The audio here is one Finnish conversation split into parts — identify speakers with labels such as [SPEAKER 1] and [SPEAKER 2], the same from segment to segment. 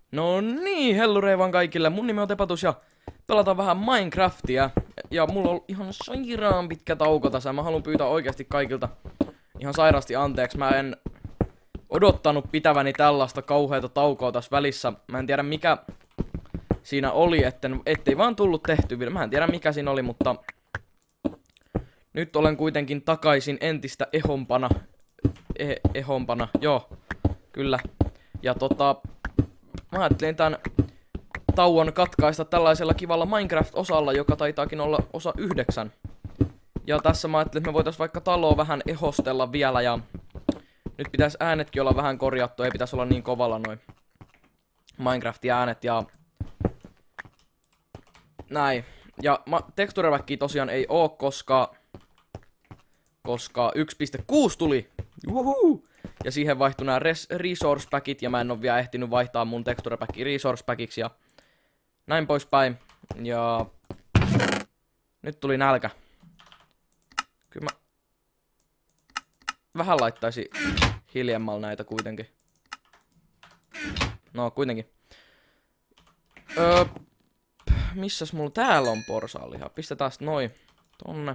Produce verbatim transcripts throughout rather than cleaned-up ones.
[SPEAKER 1] No niin, hellurei vaan kaikille. Mun nimi on Tepatus ja pelataan vähän Minecraftia. Ja mulla on ihan sairaan pitkä tauko tässä. Mä haluan pyytää oikeasti kaikilta ihan sairaasti anteeksi. Mä en odottanut pitäväni tällaista kauheata taukoa tässä välissä. Mä en tiedä mikä siinä oli, etten, ettei vaan tullut tehty vielä. Mä en tiedä mikä siinä oli, mutta nyt olen kuitenkin takaisin entistä ehompana. E ehompana, joo, kyllä. Ja tota, mä ajattelin tän tauon katkaista tällaisella kivalla Minecraft-osalla, joka taitaakin olla osa yhdeksän. Ja tässä mä ajattelin, että me voitais vaikka taloa vähän ehostella vielä ja nyt pitäisi äänetkin olla vähän korjattu, ei pitäisi olla niin kovalla noin Minecraftin äänet ja näin. Ja tekstureväkkiä tosiaan ei oo, koska koska yksi piste kuusi tuli. Juhu! Ja siihen vaihtui nämä resource packit ja mä en oo vielä ehtinyt vaihtaa mun texture packia resource packiksi ja näin poispäin. Ja nyt tuli nälkä. Kyllä mä vähän laittaisin hiljemmalla näitä kuitenkin. No kuitenkin. Öö, missäs mulla täällä on porsaanliha? Pistetään noin tonne.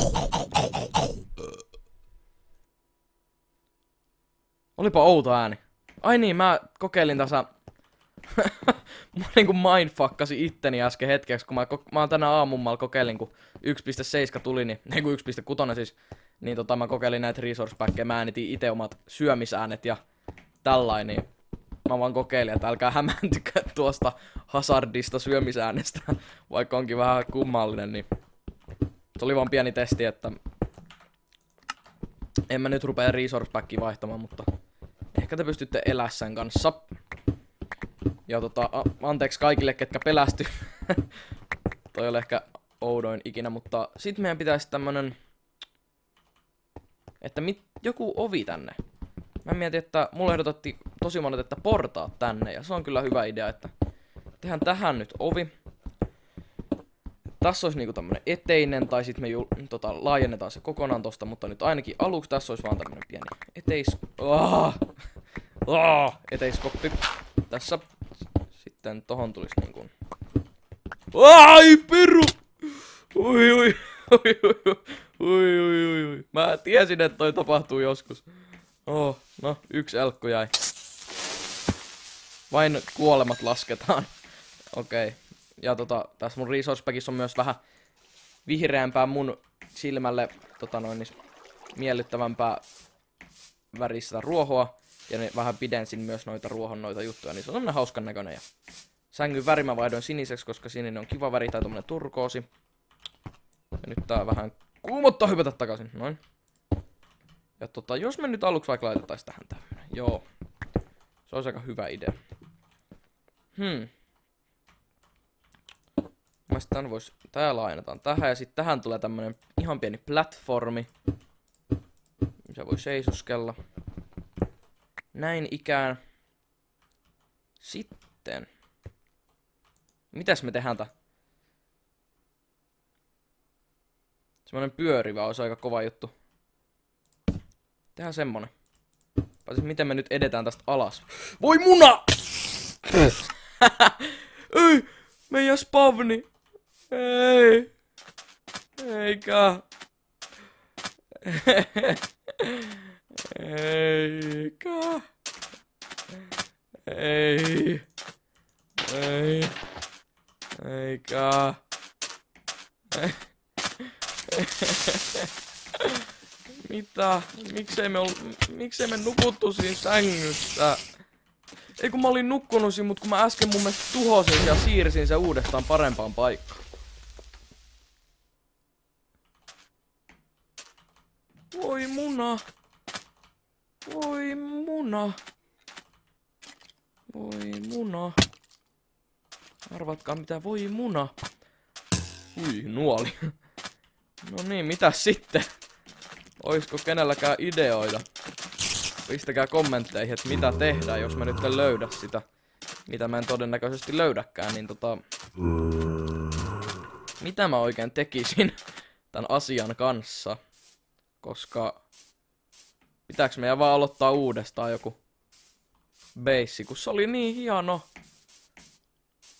[SPEAKER 1] Olipa outo ääni. Ai niin, mä kokeilin tässä. Mä niinku mindfuckasin itteni äsken hetkeksi, kun mä, mä oon tänä aamummalla kokeilin, kun yksi piste seitsemän tuli, niin, ei kun yksi piste kuusi siis, niin tota mä kokeilin näitä resource packeja, mä äänitin ite omat syömisäänet ja tällainen, niin mä vaan kokeilin, että älkää hämääntykää tuosta hazardista syömisäänestä, vaikka onkin vähän kummallinen, niin se oli vaan pieni testi, että en mä nyt rupea resource packia vaihtamaan, mutta ehkä te pystytte elää sen kanssa. Ja tota, anteeksi kaikille, ketkä pelästy. Toi oli ehkä oudoin ikinä, mutta sit meidän pitäisi tämmönen, että mit, joku ovi tänne. Mä mietin, että mulle ehdotettiin tosi monet, että portaat tänne, ja se on kyllä hyvä idea, että tehdään tähän nyt ovi. Tässä olisi niinku tämmönen eteinen, tai sit me jul, tota, laajennetaan se kokonaan tosta, mutta nyt ainakin aluksi tässä olisi vaan tämmönen pieni eteis... Oh! Oh! Eteiskoppi. Tässä. Sitten tohon tulisi niinkun... Ai peru! Ui ui ui ui ui ui ui ui. Mä tiesin, että toi tapahtuu joskus. Oh, no yksi elkko jäi. Vain kuolemat lasketaan. Okei. Okay. Ja tota, tässä mun resource packissa on myös vähän vihreämpää mun silmälle, tota noin, niin miellyttävämpää väristä ruohoa. Ja ne vähän pidensin myös noita ruohon noita juttuja, niin se on semmonen hauskan näköinen. Ja sängyn väri mä vaihdoin siniseksi, koska sininen on kiva väri, tai tommonen turkoosi. Ja nyt tää vähän kuumottaa hypätä takaisin, noin. Ja tota, jos me nyt aluksi vaikka laitetais tähän tämmönen, joo. Se olisi aika hyvä idea. Hmm. Mä sit tän vois, tää laajennetaan tähän, ja sit tähän tulee tämmönen ihan pieni platformi. Se voi seisoskella. Näin ikään. Sitten. Mitäs me tehdään tää? Semmonen pyörivä olisi aika kova juttu. Tehdään semmonen. Paisis, miten me nyt edetään tästä alas? Voi muna! Ei! Meidän spavni! Ei! Eikä! Eikä! Ei! Ei! Eikä! Mitä? Miksei me, ol... Miksei me nukuttu siinä sängyssä? Ei kun mä olin nukkunut siinä, mut kun mä äsken mun mielestä tuhosin ja siirsin sen uudestaan parempaan paikkaan. Voi muna. Voi muna. Voi muna. Arvatkaa mitä voi muna. Ui, nuoli. No niin, mitäs sitten? Oisko kenelläkään ideoita? Pistäkää kommentteihin, että mitä tehdään, jos mä nyt en löydä sitä. Mitä mä en todennäköisesti löydäkään, niin tota... Mitä mä oikein tekisin tän asian kanssa? Koska... Pitääks meidän vaan aloittaa uudestaan joku... Beissi, kun se oli niin hieno.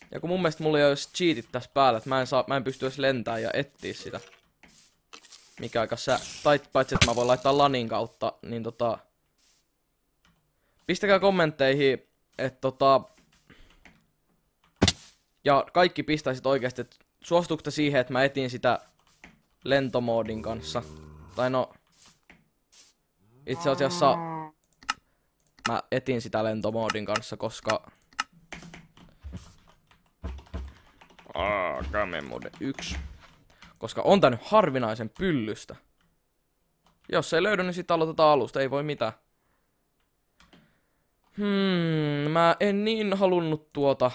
[SPEAKER 1] Ja kun mun mielestä mulla ei olisi cheatit tässä päällä, että mä en, saa, mä en pysty edes lentämään ja etsiä sitä. Mikä aika sä... Tai paitsi, että mä voin laittaa lanin kautta, niin tota... Pistäkää kommentteihin, että tota... Ja kaikki pistäisit oikeesti, että suostuuko siihen, että mä etin sitä lentomoodin kanssa. Tai no... Itse asiassa... Mä etin sitä lentomoodin kanssa, koska... Aaa, Game Mode yksi. Koska on tää nyt harvinaisen pyllystä. Jos ei löydy, niin sit aloitetaan alusta, ei voi mitään. Hmm, mä en niin halunnut tuota...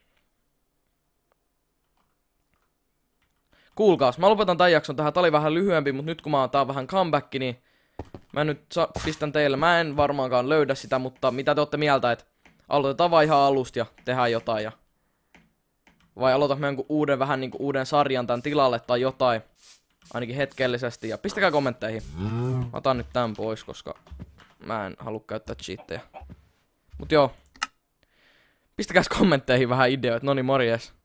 [SPEAKER 1] Kuulkaas, mä lopetan tän jakson tähän, tää oli vähän lyhyempi, mut nyt kun mä oon tää vähän comeback, niin... Mä nyt pistän teille, mä en varmaankaan löydä sitä, mutta mitä te ootte mieltä, että aloitetaan vaan ihan alusta ja tehdään jotain ja... Vai aloitan mä jonkun uuden, vähän niinku uuden sarjan tän tilalle tai jotain. Ainakin hetkellisesti ja pistäkää kommentteihin. Mä otan nyt tän pois, koska mä en halua käyttää cheattejä. Mut joo. Pistäkääs kommentteihin vähän ideoita, noniin morjes.